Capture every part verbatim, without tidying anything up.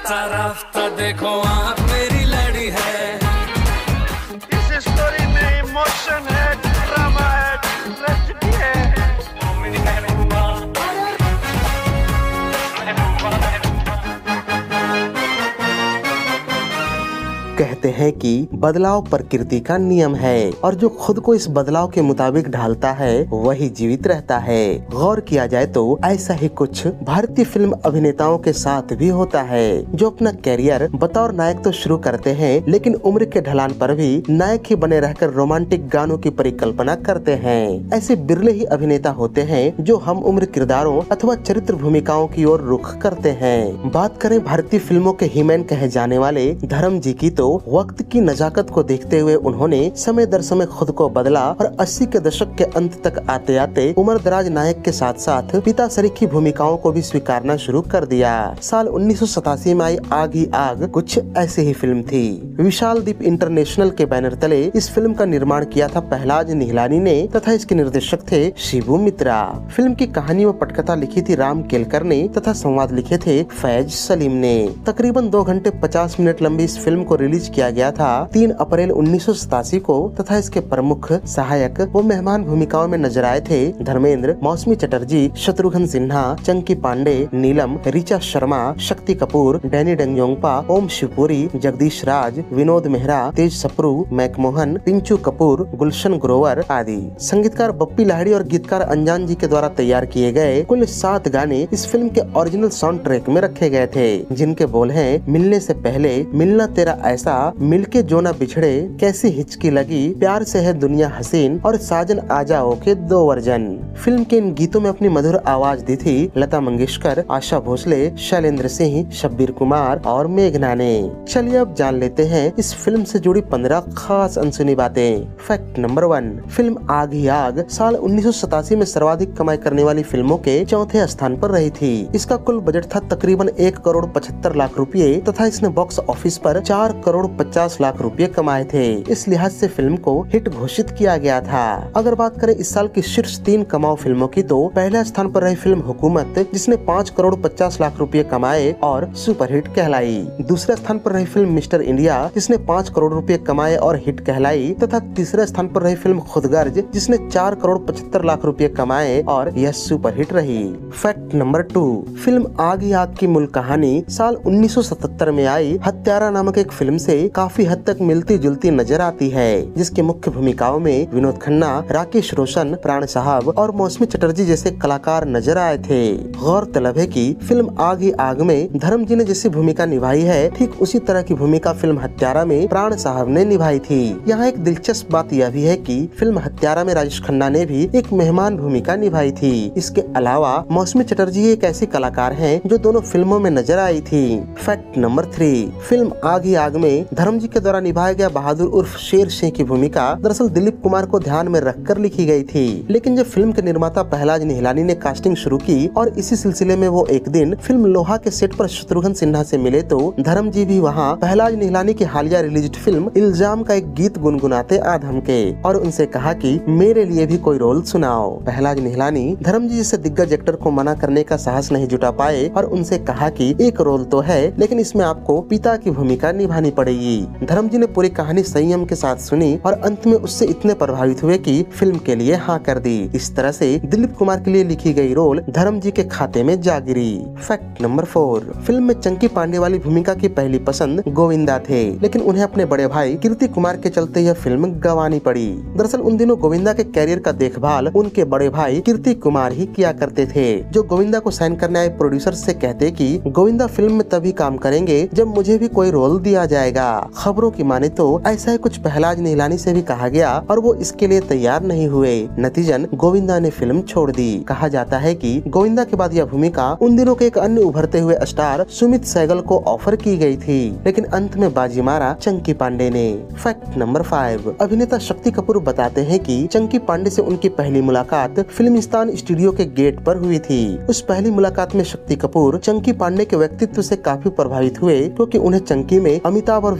राफ्ता राफ्ता देखो आँख मेरी लड़ी है। इस स्टोरी में इमोशन है, ड्रामा है, ट्रेजेडी है। कहते हैं कि बदलाव प्रकृति का नियम है और जो खुद को इस बदलाव के मुताबिक ढालता है वही जीवित रहता है। गौर किया जाए तो ऐसा ही कुछ भारतीय फिल्म अभिनेताओं के साथ भी होता है, जो अपना कैरियर बतौर नायक तो शुरू करते हैं लेकिन उम्र के ढलान पर भी नायक ही बने रहकर रोमांटिक गानों की परिकल्पना करते हैं। ऐसे बिरले ही अभिनेता होते हैं जो हम उम्र किरदारों अथवा चरित्र भूमिकाओं की ओर रुख करते हैं। बात करें भारतीय फिल्मों के हीमैन कहे जाने वाले धर्म जी की, तो वक्त की नजाकत को देखते हुए उन्होंने समय दर समय खुद को बदला और अस्सी के दशक के अंत तक आते आते उम्र दराज नायक के साथ साथ पिता सरीखी भूमिकाओं को भी स्वीकारना शुरू कर दिया। साल उन्नीस सौ सतासी में आई आग ही आग कुछ ऐसी ही फिल्म थी। विशाल दीप इंटरनेशनल के बैनर तले इस फिल्म का निर्माण किया था पहलाज निहलानी ने तथा इसके निर्देशक थे शिबू मित्रा। फिल्म की कहानी व पटकथा लिखी थी राम केलकर ने तथा संवाद लिखे थे फैज सलीम ने। तकरीबन दो घंटे पचास मिनट लंबी इस फिल्म को रिलीज किया गया था तीन अप्रैल उन्नीस सौ सतासी को तथा इसके प्रमुख सहायक व मेहमान भूमिकाओं में नजर आए थे धर्मेंद्र, मौसमी चटर्जी, शत्रुघ्न सिन्हा, चंकी पांडे, नीलम, ऋचा शर्मा, शक्ति कपूर, डैनी डेंगयोंगपा, ओम शिवपुरी, जगदीश राज, विनोद मेहरा, तेज सप्रू, मैकमोहन, पिंचू कपूर, गुलशन ग्रोवर आदि। संगीतकार बप्पी लाहिड़ी और गीतकार अनजान जी के द्वारा तैयार किए गए कुल सात गाने इस फिल्म के ओरिजिनल साउंड ट्रैक में रखे गए थे, जिनके बोल हैं मिलने से पहले, मिलना तेरा ऐसा, मिलके जो ना बिछड़े, कैसी हिचकी लगी, प्यार से है दुनिया हसीन और साजन आ जाओ के दो वर्जन। फिल्म के इन गीतों में अपनी मधुर आवाज दी थी लता मंगेशकर, आशा भोसले, शैलेंद्र सिंह, शब्बीर कुमार और मेघना ने। चलिए अब जान लेते हैं इस फिल्म से जुड़ी पंद्रह खास अनसुनी बातें। फैक्ट नंबर वन, फिल्म आग ही आग साल उन्नीस सौ सतासी में सर्वाधिक कमाई करने वाली फिल्मों के चौथे स्थान पर रही थी। इसका कुल बजट था तकरीबन एक करोड़ पचहत्तर लाख रुपए तथा इसने बॉक्स ऑफिस पर चार करोड़ पचास लाख रुपए कमाए थे। इस लिहाज से फिल्म को हिट घोषित किया गया था। अगर बात करें इस साल की शीर्ष तीन कमाऊ फिल्मों की, तो पहले स्थान पर रही फिल्म हुकूमत जिसने पाँच करोड़ पचास लाख रुपए कमाए और सुपरहिट कहलाई। दूसरे स्थान पर रही फिल्म मिस्टर इंडिया जिसने पाँच करोड़ रुपए कमाए और हिट कहलाई तथा तीसरे स्थान पर रही फिल्म खुदगर्ज जिसने चार करोड़ पचहत्तर लाख रुपए कमाए और यह सुपरहिट रही। फैक्ट नंबर टू, फिल्म आग ही आग की मूल कहानी साल उन्नीस सौ सतहत्तर में आई हत्यारा नामक एक फिल्म से काफी हद तक मिलती जुलती नजर आती है, जिसकी मुख्य भूमिकाओं में विनोद खन्ना, राकेश रोशन, प्राण साहब और मौसमी चटर्जी जैसे कलाकार नजर आए थे। गौरतलब है कि फिल्म आग ही आग में धर्म जी ने जैसी भूमिका निभाई है, ठीक उसी तरह की भूमिका फिल्म हत्यारा में प्राण साहब ने निभाई थी। यहाँ एक दिलचस्प बात यह भी है कि फिल्म हत्यारा में राजेश खन्ना ने भी एक मेहमान भूमिका निभाई थी। इसके अलावा मौसमी चटर्जी एक ऐसी कलाकार है जो दोनों फिल्मों में नजर आई थी। फैक्ट नंबर थ्री, फिल्म आग ही आग में धर्म जी के द्वारा निभाया गया बहादुर उर्फ शेर सिंह की भूमिका दरअसल दिलीप कुमार को ध्यान में रखकर लिखी गई थी, लेकिन जब फिल्म के निर्माता पहलाज निहलानी ने कास्टिंग शुरू की और इसी सिलसिले में वो एक दिन फिल्म लोहा के सेट पर शत्रुघ्न सिन्हा से मिले, तो धर्म जी भी वहाँ पहलाज निहलानी की हालिया रिलीज्ड फिल्म इल्जाम का एक गीत गुनगुनाते आ धमके और उनसे कहा कि मेरे लिए भी कोई रोल सुनाओ। पहलाज निहलानी धर्म जी जैसे दिग्गज एक्टर को मना करने का साहस नहीं जुटा पाए और उनसे कहा कि एक रोल तो है, लेकिन इसमें आपको पिता की भूमिका निभानी पड़ेगी। धर्म जी ने पूरी कहानी संयम के साथ सुनी और अंत में उससे इतने प्रभावित हुए कि फिल्म के लिए हाँ कर दी। इस तरह से दिलीप कुमार के लिए लिखी गई रोल धर्म जी के खाते में जा गिरी। फैक्ट नंबर फोर, फिल्म में चंकी पांडे वाली भूमिका की पहली पसंद गोविंदा थे, लेकिन उन्हें अपने बड़े भाई कीर्ति कुमार के चलते यह फिल्म गंवानी पड़ी। दरअसल उन दिनों गोविंदा के कैरियर का देखभाल उनके बड़े भाई कीर्ति कुमार ही किया करते थे, जो गोविंदा को साइन करने आए प्रोड्यूसर से कहते कि गोविंदा फिल्म में तभी काम करेंगे जब मुझे भी कोई रोल दिया जाएगा। खबरों की माने तो ऐसा ही कुछ पहलाज निहलानी से भी कहा गया और वो इसके लिए तैयार नहीं हुए। नतीजन गोविंदा ने फिल्म छोड़ दी। कहा जाता है कि गोविंदा के बाद यह भूमिका उन दिनों के एक अन्य उभरते हुए स्टार सुमित सहगल को ऑफर की गई थी, लेकिन अंत में बाजी मारा चंकी पांडे ने। फैक्ट नंबर फाइव, अभिनेता शक्ति कपूर बताते हैं कि चंकी पांडे से उनकी पहली मुलाकात फिल्मिस्तान स्टूडियो के गेट पर हुई थी। उस पहली मुलाकात में शक्ति कपूर चंकी पांडे के व्यक्तित्व से काफी प्रभावित हुए, क्योंकि उन्हें चंकी में अमिताभ और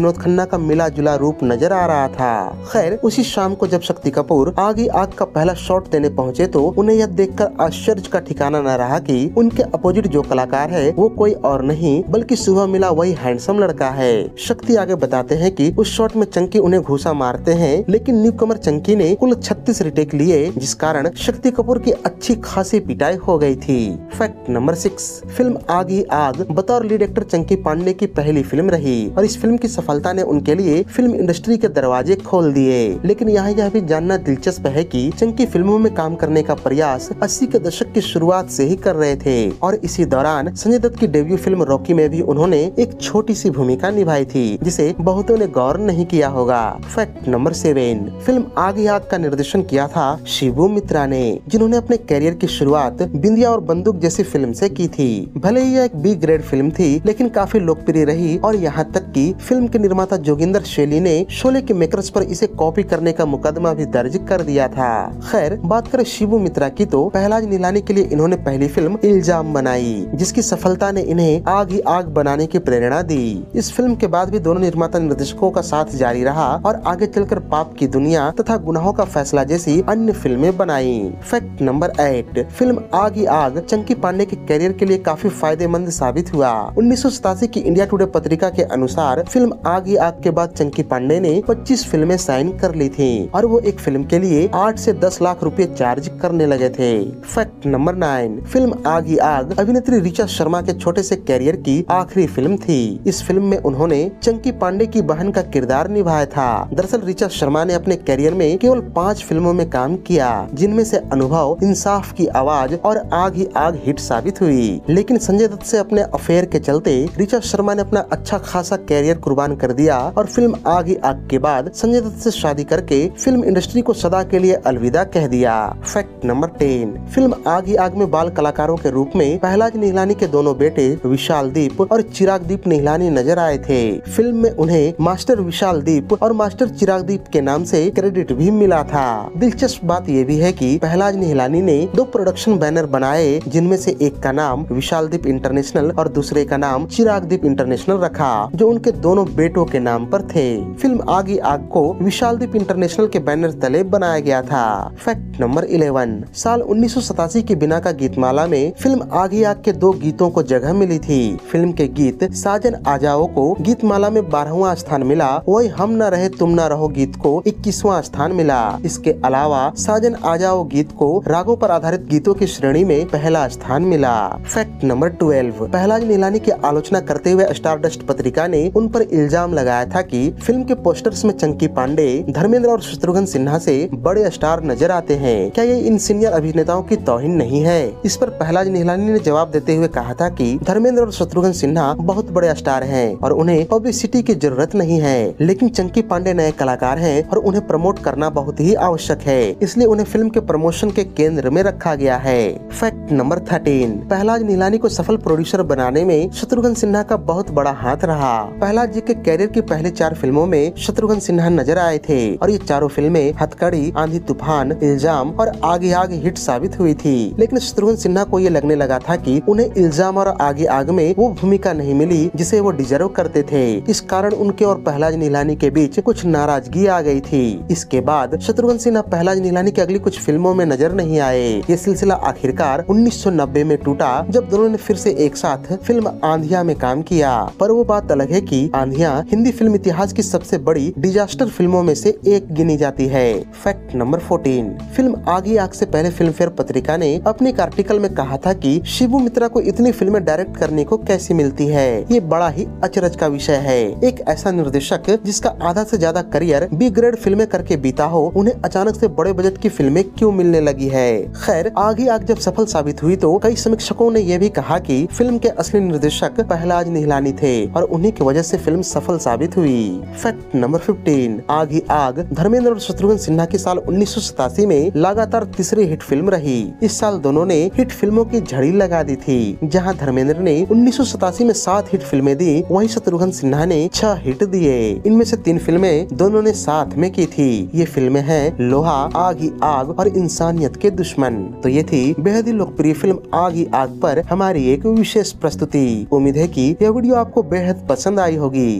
विनोद खन्ना का मिला जुला रूप नजर आ रहा था। खैर उसी शाम को जब शक्ति कपूर आग ही आग का पहला शॉट देने पहुंचे तो उन्हें यह देखकर आश्चर्य का ठिकाना न रहा कि उनके अपोजिट जो कलाकार है वो कोई और नहीं बल्कि सुबह मिला वही हैंडसम लड़का है। शक्ति आगे बताते हैं कि उस शॉट में चंकी उन्हें घूसा मारते हैं, लेकिन न्यूकमर चंकी ने कुल छत्तीस रिटेक लिए, जिस कारण शक्ति कपूर की अच्छी खासी पिटाई हो गई थी। फैक्ट नंबर सिक्स, फिल्म आग ही आग बतौर लीड एक्टर चंकी पांडे की पहली फिल्म रही और इस फिल्म की सफलता ने उनके लिए फिल्म इंडस्ट्री के दरवाजे खोल दिए। लेकिन यहाँ यह भी जानना दिलचस्प है कि चंकी फिल्मों में काम करने का प्रयास अस्सी के दशक की शुरुआत से ही कर रहे थे और इसी दौरान संजय दत्त की डेब्यू फिल्म रॉकी में भी उन्होंने एक छोटी सी भूमिका निभाई थी, जिसे बहुतों ने गौर नहीं किया होगा। फैक्ट नंबर सेवन, फिल्म आग ही आग का निर्देशन किया था शिबू मित्रा ने, जिन्होंने अपने कैरियर की शुरुआत बिंदिया और बंदूक जैसी फिल्म से की थी। भले ही यह एक बी ग्रेड फिल्म थी, लेकिन काफी लोकप्रिय रही और यहाँ तक कि फिल्म के निर्माता जोगिंदर शैली ने शोले के मेकर्स पर इसे कॉपी करने का मुकदमा भी दर्ज कर दिया था। खैर बात करें शिबू मित्रा की तो पहलाज निहलानी के लिए इन्होंने पहली फिल्म इल्जाम बनाई, जिसकी सफलता ने इन्हें आग ही आग बनाने की प्रेरणा दी। इस फिल्म के बाद भी दोनों निर्माता निर्देशकों का साथ जारी रहा और आगे चलकर पाप की दुनिया तथा गुनाहों का फैसला जैसी अन्य फिल्में बनाई। फैक्ट नंबर एट, फिल्म आग ही आग चंकी पांडे के कैरियर के लिए काफी फायदेमंद साबित हुआ। उन्नीस सौ सतासी की इंडिया टुडे पत्रिका के अनुसार फिल्म आग ही आग के बाद चंकी पांडे ने पच्चीस फिल्में साइन कर ली थी और वो एक फिल्म के लिए आठ से दस लाख रुपए चार्ज करने लगे थे। फैक्ट नंबर नाइन, फिल्म आग ही आग अभिनेत्री ऋचा शर्मा के छोटे से कैरियर की आखिरी फिल्म थी। इस फिल्म में उन्होंने चंकी पांडे की बहन का किरदार निभाया था। दरअसल ऋचा शर्मा ने अपने कैरियर में केवल पाँच फिल्मों में काम किया, जिनमें से अनुभव, इंसाफ की आवाज और आग ही आग हिट साबित हुई। लेकिन संजय दत्त से अपने अफेयर के चलते ऋचा शर्मा ने अपना अच्छा खासा कैरियर कुर्बान कर दिया और फिल्म आग ही आग के बाद संजय दत्त से शादी करके फिल्म इंडस्ट्री को सदा के लिए अलविदा कह दिया। फैक्ट नंबर टेन, फिल्म आग ही आग में बाल कलाकारों के रूप में पहलाज निहलानी के दोनों बेटे विशाल दीप और चिराग दीप निहलानी नजर आए थे। फिल्म में उन्हें मास्टर विशाल दीप और मास्टर चिराग दीप के नाम से क्रेडिट भी मिला था। दिलचस्प बात यह भी है कि पहलाज निहलानी ने दो प्रोडक्शन बैनर बनाए, जिनमें से एक का नाम विशाल दीप इंटरनेशनल और दूसरे का नाम चिराग दीप इंटरनेशनल रखा, जो उनके दोनों बेटों के नाम पर थे। फिल्म आग ही आग को विशाल दीप इंटरनेशनल के बैनर तले बनाया गया था। फैक्ट नंबर इलेवन, साल उन्नीस सौ सतासी की बिना का गीतमाला में फिल्म आग ही आग के दो गीतों को जगह मिली थी। फिल्म के गीत साजन आ जाओ को गीतमाला में बारहवां स्थान मिला, वही हम न रहे तुम न रहो गीत को इक्कीसवां स्थान मिला। इसके अलावा साजन आ जाओ गीत को रागों पर आधारित गीतों की श्रेणी में पहला स्थान मिला। Fact number twelve, Pahlaj Nihalani की आलोचना करते हुए स्टारडस्ट पत्रिका ने उन पर इल्जाम लगाया था कि फिल्म के पोस्टर्स में चंकी पांडे, धर्मेंद्र और शत्रुघ्न सिन्हा से बड़े स्टार नजर आते हैं। क्या ये इन सीनियर अभिनेताओं की तौहीन नहीं है? इस पर पहलाज निहलानी ने जवाब देते हुए कहा था कि धर्मेंद्र और शत्रुघ्न सिन्हा बहुत बड़े स्टार हैं और उन्हें पब्लिसिटी की जरूरत नहीं है, लेकिन चंकी पांडे नए कलाकार हैं और उन्हें प्रमोट करना बहुत ही आवश्यक है, इसलिए उन्हें फिल्म के प्रमोशन के केंद्र में रखा गया है। Fact number thirteen, Pahlaj Nihalani को सफल प्रोड्यूसर बनाने में शत्रुघ्न सिन्हा का बहुत बड़ा हाथ रहा। पहलाज जी के कैरियर की पहले चार फिल्मों में शत्रुघ्न सिन्हा नजर आए थे और ये चारों फिल्में हथकड़ी, आंधी तूफान, इल्जाम और आगे आगे हिट साबित हुई थी। लेकिन शत्रुघ्न सिन्हा को ये लगने लगा था कि उन्हें इल्जाम और आगे आग में वो भूमिका नहीं मिली जिसे वो डिजर्व करते थे। इस कारण उनके और पहलाज निहलानी के बीच कुछ नाराजगी आ गई थी। इसके बाद शत्रुघ्न सिन्हा पहलाज निहलानी की अगली कुछ फिल्मों में नजर नहीं आए। ये सिलसिला आखिरकार उन्नीस सौ नब्बे में टूटा, जब दोनों ने फिर से एक साथ फिल्म आंधिया में काम किया। पर वो बात अलग है कि आंधिया हिंदी फिल्म इतिहास की सबसे बड़ी डिजास्टर फिल्मों में से एक गिनी जाती है। फैक्ट नंबर फोर्टीन, फिल्म आग ही आग से पहले फिल्म फेयर पत्रिका ने अपने एक आर्टिकल में कहा था कि शिबू मित्रा को इतनी फिल्में डायरेक्ट करने को कैसी मिलती है, ये बड़ा ही अचरज का विषय है। एक ऐसा निर्देशक जिसका आधा से ज्यादा करियर बी ग्रेड फिल्में करके बीता हो, उन्हें अचानक से बड़े बजट की फिल्में क्यों मिलने लगी है। खैर आग ही आग जब सफल साबित हुई तो कई समीक्षकों ने यह भी कहा कि फिल्म के असली निर्देशक पहलाज निहलानी थे और उन्हीं की वजह से फिल्म सफल साबित हुई। फैक्ट नंबर फिफ्टीन, आग ही आग धर्मेंद्र और शत्रुघ्न सिन्हा की साल उन्नीस सौ सतासी में लगातार तीसरी हिट फिल्म रही। इस साल दोनों ने हिट फिल्मों की झड़ी लगा दी थी। जहां धर्मेंद्र ने उन्नीस सौ सतासी में सात हिट फिल्में दी, वहीं शत्रुघ्न सिन्हा ने छह हिट दिए। इनमें से तीन फिल्में दोनों ने साथ में की थी। ये फिल्में हैं लोहा, आग ही आग और इंसानियत के दुश्मन। तो ये थी बेहद ही लोकप्रिय फिल्म आग ही आग पर हमारी एक विशेष प्रस्तुति। उम्मीद है कि यह वीडियो आपको बेहद पसंद आई होगी।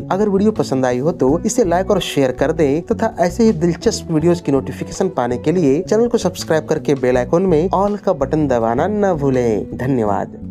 अगर वीडियो पसंद आई हो तो इसे लाइक और शेयर कर दें तथा ऐसे ही दिलचस्प वीडियोस की नोटिफिकेशन पाने के लिए चैनल को सब्सक्राइब करके बेल आइकन में ऑल का बटन दबाना न भूलें। धन्यवाद।